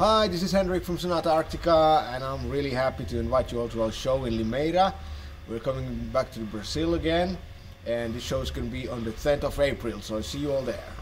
Hi, this is Henrik from Sonata Arctica, and I'm really happy to invite you all to our show in Limeira. We're coming back to Brazil again, and this show is going to be on the 10th of April, so I'll see you all there.